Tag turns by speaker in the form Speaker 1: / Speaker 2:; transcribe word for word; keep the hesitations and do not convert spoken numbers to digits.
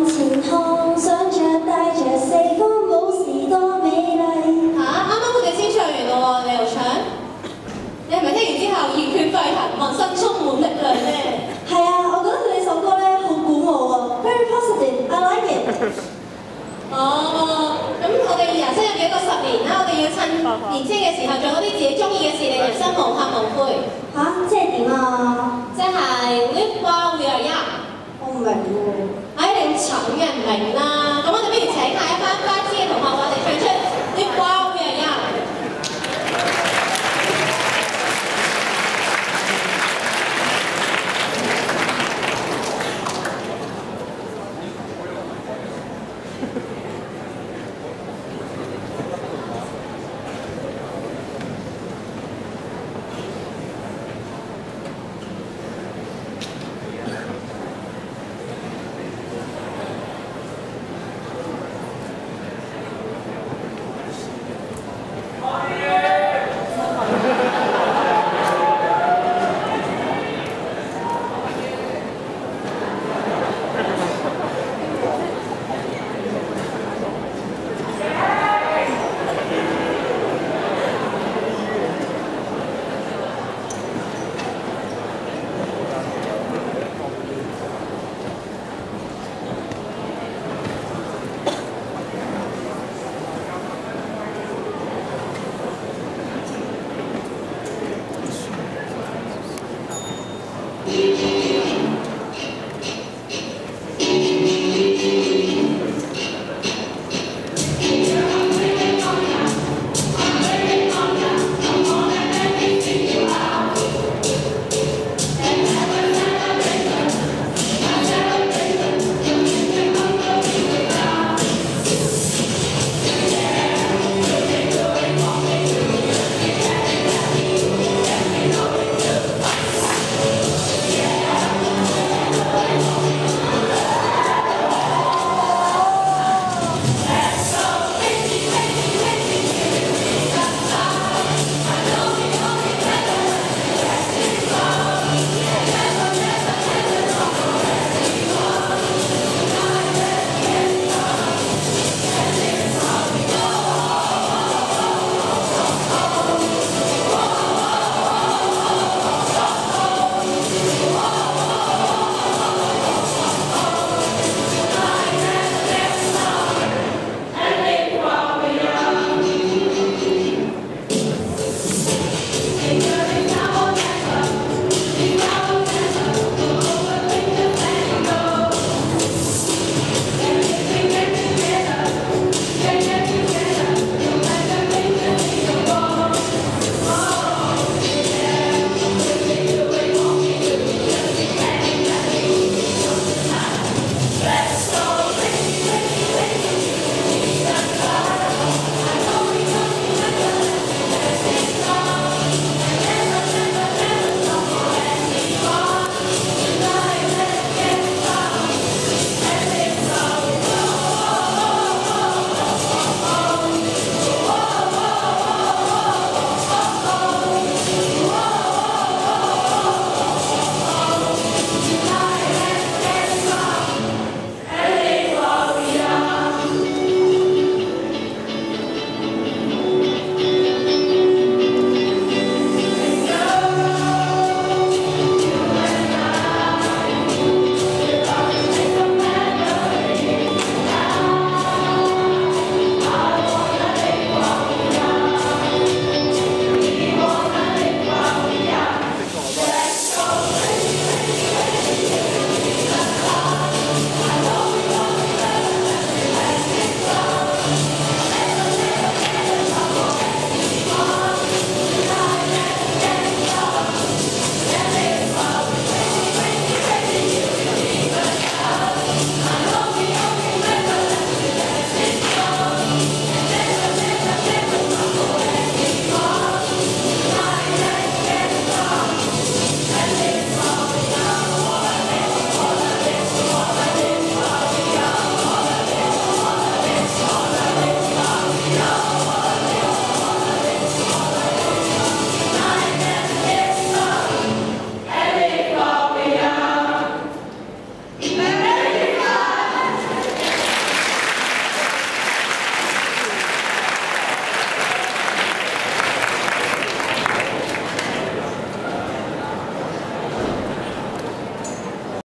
Speaker 1: 前看，想着帶着四方武士多美麗。
Speaker 2: 嚇！啱啱佢哋先唱完咯喎，你又唱？你係咪聽完之後熱血沸騰，渾身充滿力量咧？
Speaker 1: 係啊，我覺得佢哋首歌咧好鼓舞啊 ，very positive，I like it。
Speaker 2: 哦，咁我哋人生有幾個十年啦，我哋要趁年青嘅時候做多啲自己中意嘅事，令人生無憾無悔。
Speaker 1: 嚇，即係點啊？
Speaker 2: 即係 live while we are young。
Speaker 1: 我唔明喎。
Speaker 2: 唉，你咁蠢嘅唔明啦。